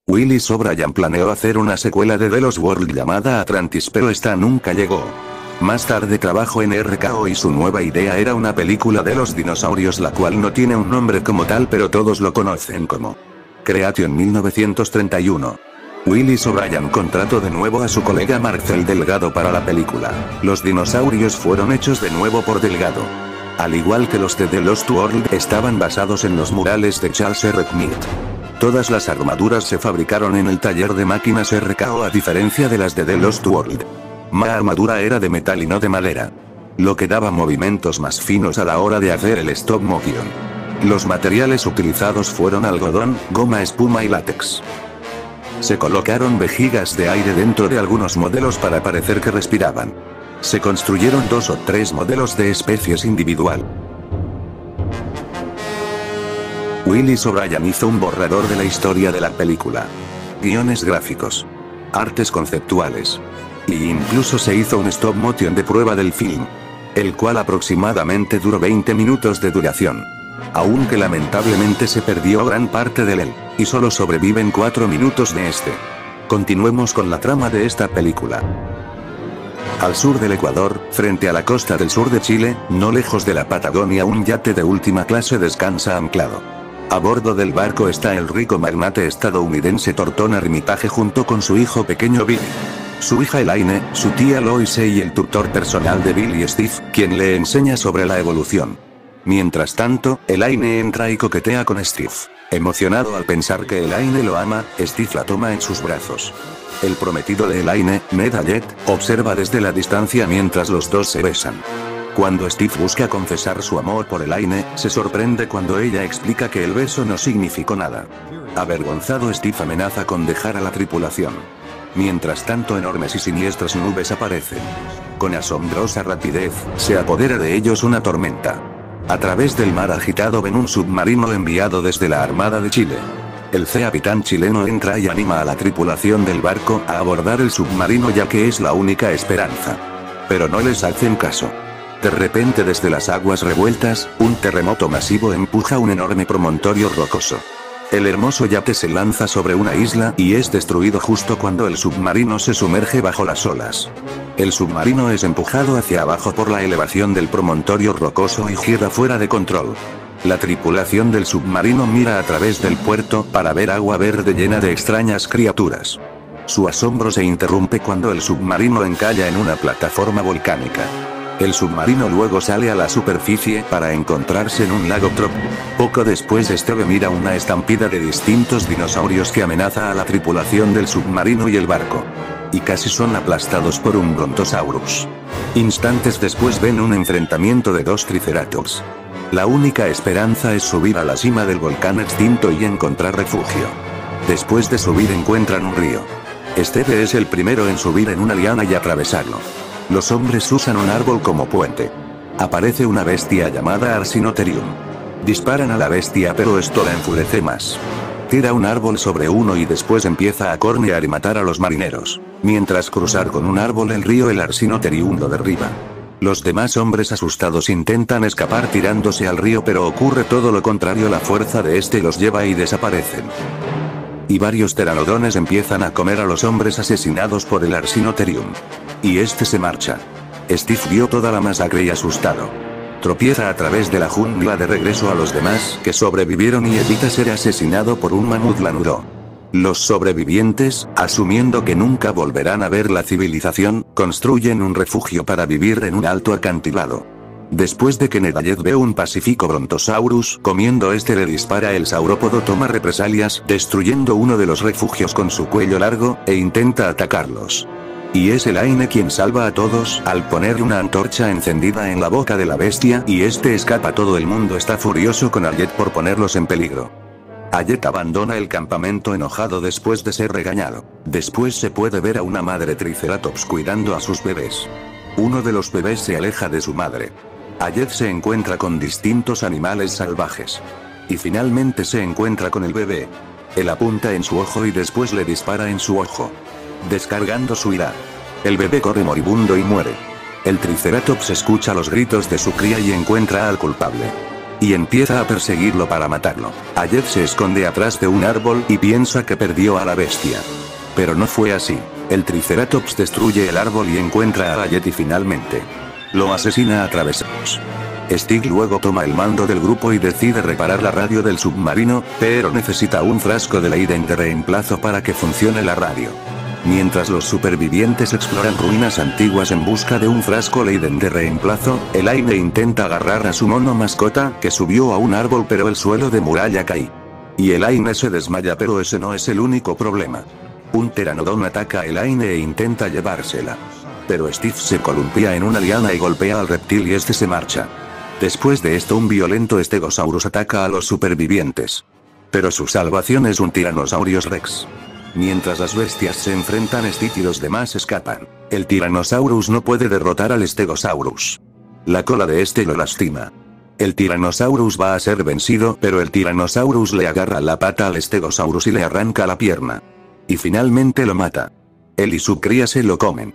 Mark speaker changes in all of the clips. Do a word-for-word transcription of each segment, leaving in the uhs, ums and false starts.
Speaker 1: Willis O'Brien planeó hacer una secuela de The Lost World llamada Atlantis, pero esta nunca llegó. Más tarde trabajó en R K O y su nueva idea era una película de los dinosaurios, la cual no tiene un nombre como tal, pero todos lo conocen como Creation mil novecientos treinta y uno. Willis O'Brien contrató de nuevo a su colega Marcel Delgado para la película. Los dinosaurios fueron hechos de nuevo por Delgado. Al igual que los de The Lost World, estaban basados en los murales de Charles R. Smith. Todas las armaduras se fabricaron en el taller de máquinas R K O, a diferencia de las de The Lost World. La armadura era de metal y no de madera, lo que daba movimientos más finos a la hora de hacer el stop motion. Los materiales utilizados fueron algodón, goma espuma y látex. Se colocaron vejigas de aire dentro de algunos modelos para parecer que respiraban. Se construyeron dos o tres modelos de especies individual. Willis O'Brien hizo un borrador de la historia de la película, guiones gráficos, artes conceptuales, y incluso se hizo un stop motion de prueba del film, el cual aproximadamente duró veinte minutos de duración. Aunque lamentablemente se perdió gran parte de él, y solo sobreviven cuatro minutos de este. Continuemos con la trama de esta película. Al sur del Ecuador, frente a la costa del sur de Chile, no lejos de la Patagonia, un yate de última clase descansa anclado. A bordo del barco está el rico magnate estadounidense Thornton Armitage junto con su hijo pequeño Billy, su hija Elaine, su tía Loise y el tutor personal de Billy, Steve, quien le enseña sobre la evolución. Mientras tanto, Elaine entra y coquetea con Steve. Emocionado al pensar que Elaine lo ama, Steve la toma en sus brazos. El prometido de Elaine, Ned Ayet, observa desde la distancia mientras los dos se besan. Cuando Steve busca confesar su amor por Elaine, se sorprende cuando ella explica que el beso no significó nada. Avergonzado, Steve amenaza con dejar a la tripulación. Mientras tanto, enormes y siniestras nubes aparecen. Con asombrosa rapidez, se apodera de ellos una tormenta. A través del mar agitado ven un submarino enviado desde la Armada de Chile. El capitán chileno entra y anima a la tripulación del barco a abordar el submarino, ya que es la única esperanza. Pero no les hacen caso. De repente, desde las aguas revueltas, un terremoto masivo empuja un enorme promontorio rocoso. El hermoso yate se lanza sobre una isla y es destruido justo cuando el submarino se sumerge bajo las olas. El submarino es empujado hacia abajo por la elevación del promontorio rocoso y gira fuera de control. La tripulación del submarino mira a través del puerto para ver agua verde llena de extrañas criaturas. Su asombro se interrumpe cuando el submarino encalla en una plataforma volcánica. El submarino luego sale a la superficie para encontrarse en un lago trópico. Poco después, Steve mira una estampida de distintos dinosaurios que amenaza a la tripulación del submarino y el barco. Y casi son aplastados por un Brontosaurus. Instantes después ven un enfrentamiento de dos Triceratops. La única esperanza es subir a la cima del volcán extinto y encontrar refugio. Después de subir encuentran un río. Steve es el primero en subir en una liana y atravesarlo. Los hombres usan un árbol como puente. Aparece una bestia llamada Arsinotherium. Disparan a la bestia, pero esto la enfurece más. Tira un árbol sobre uno y después empieza a cornear y matar a los marineros. Mientras cruzar con un árbol el río, el Arsinotherium lo derriba. Los demás hombres asustados intentan escapar tirándose al río, pero ocurre todo lo contrario, la fuerza de este los lleva y desaparecen. Y varios pteranodones empiezan a comer a los hombres asesinados por el Arsinotherium. Y este se marcha. Steve vio toda la masacre y asustado tropieza a través de la jungla de regreso a los demás que sobrevivieron y evita ser asesinado por un mamut lanudo. Los sobrevivientes, asumiendo que nunca volverán a ver la civilización, construyen un refugio para vivir en un alto acantilado. Después de que Ned Ayet ve un pacífico Brontosaurus comiendo, este le dispara, el saurópodo toma represalias, destruyendo uno de los refugios con su cuello largo, e intenta atacarlos. Y es Elaine quien salva a todos al poner una antorcha encendida en la boca de la bestia y este escapa. Todo el mundo está furioso con Ayet por ponerlos en peligro. Ayet abandona el campamento enojado después de ser regañado. Después se puede ver a una madre Triceratops cuidando a sus bebés. Uno de los bebés se aleja de su madre. Ayet se encuentra con distintos animales salvajes. Y finalmente se encuentra con el bebé. Él apunta en su ojo y después le dispara en su ojo, descargando su ira. El bebé corre moribundo y muere. El Triceratops escucha los gritos de su cría y encuentra al culpable. y empieza a perseguirlo para matarlo. Ajet se esconde atrás de un árbol y piensa que perdió a la bestia. Pero no fue así. El Triceratops destruye el árbol y encuentra a Ajet y finalmente lo asesina a trabezos. Stig luego toma el mando del grupo y decide reparar la radio del submarino, pero necesita un frasco de Leiden de reemplazo para que funcione la radio. Mientras los supervivientes exploran ruinas antiguas en busca de un frasco Leiden de reemplazo, Elaine intenta agarrar a su mono mascota, que subió a un árbol pero el suelo de muralla cae. Y Elaine se desmaya, pero ese no es el único problema. Un pteranodón ataca a Elaine e intenta llevársela. Pero Steve se columpia en una liana y golpea al reptil y este se marcha. Después de esto un violento Stegosaurus ataca a los supervivientes. Pero su salvación es un Tyrannosaurus Rex. Mientras las bestias se enfrentan, Steve y los demás escapan. El Tyrannosaurus no puede derrotar al Stegosaurus. La cola de este lo lastima. El Tyrannosaurus va a ser vencido, pero el Tyrannosaurus le agarra la pata al Stegosaurus y le arranca la pierna. Y finalmente lo mata. Él y su cría se lo comen.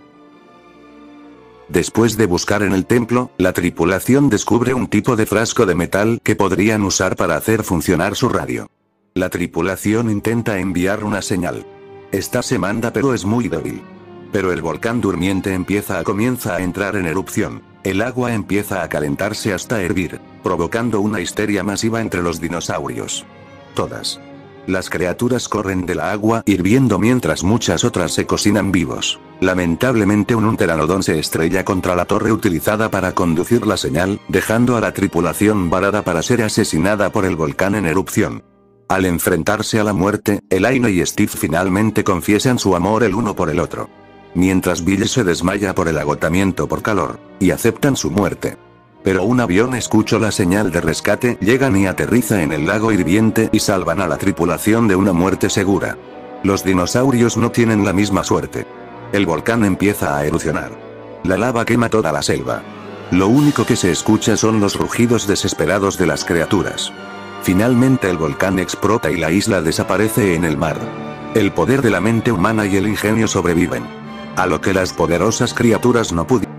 Speaker 1: Después de buscar en el templo, la tripulación descubre un tipo de frasco de metal que podrían usar para hacer funcionar su radio. La tripulación intenta enviar una señal. Esta se manda pero es muy débil. Pero el volcán durmiente empieza a comienza a entrar en erupción. El agua empieza a calentarse hasta hervir, provocando una histeria masiva entre los dinosaurios. Todas las criaturas corren de la agua hirviendo mientras muchas otras se cocinan vivos. Lamentablemente un pteranodón se estrella contra la torre utilizada para conducir la señal, dejando a la tripulación varada para ser asesinada por el volcán en erupción. Al enfrentarse a la muerte, Elaine y Steve finalmente confiesan su amor el uno por el otro. Mientras Bill se desmaya por el agotamiento por calor, y aceptan su muerte. Pero un avión escuchó la señal de rescate, llegan y aterriza en el lago hirviente y salvan a la tripulación de una muerte segura. Los dinosaurios no tienen la misma suerte. El volcán empieza a erupcionar. La lava quema toda la selva. Lo único que se escucha son los rugidos desesperados de las criaturas. Finalmente el volcán explota y la isla desaparece en el mar. El poder de la mente humana y el ingenio sobreviven. A lo que las poderosas criaturas no pudieron.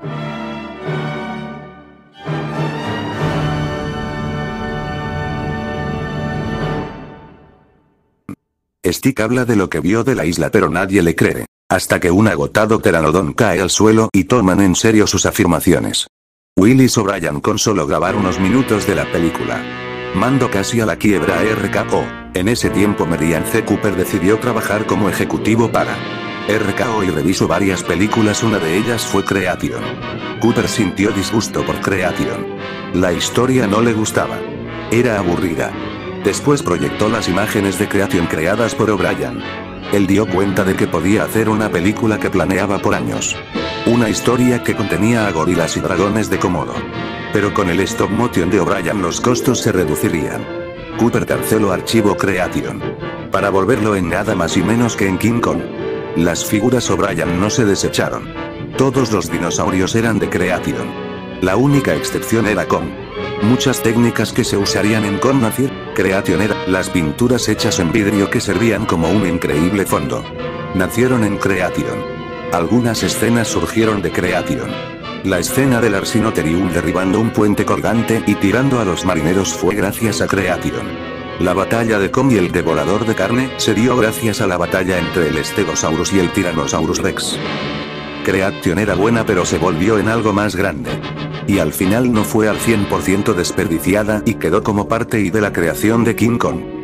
Speaker 1: Stick habla de lo que vio de la isla pero nadie le cree. Hasta que un agotado pteranodón cae al suelo y toman en serio sus afirmaciones. Willis O'Brien con solo grabar unos minutos de la película mando casi a la quiebra R K O. En ese tiempo Merian C. Cooper decidió trabajar como ejecutivo para R K O y revisó varias películas, una de ellas fue Creation. Cooper sintió disgusto por Creation. La historia no le gustaba. Era aburrida. Después proyectó las imágenes de Creation creadas por O'Brien. Él dio cuenta de que podía hacer una película que planeaba por años. Una historia que contenía a gorilas y dragones de Komodo. Pero con el stop motion de O'Brien los costos se reducirían. Cooper canceló archivo Creation para volverlo en nada más y menos que en King Kong. Las figuras O'Brien no se desecharon. Todos los dinosaurios eran de Creation. La única excepción era Kong. Muchas técnicas que se usarían en Kong Nacier, Creation era las pinturas hechas en vidrio que servían como un increíble fondo. Nacieron en Creation. Algunas escenas surgieron de Creation. La escena del Arsinotherium derribando un puente colgante y tirando a los marineros fue gracias a Creation. La batalla de Kong y el devorador de carne se dio gracias a la batalla entre el Stegosaurus y el Tyrannosaurus Rex. Creation era buena pero se volvió en algo más grande. Y al final no fue al cien por ciento desperdiciada y quedó como parte y de la creación de King Kong.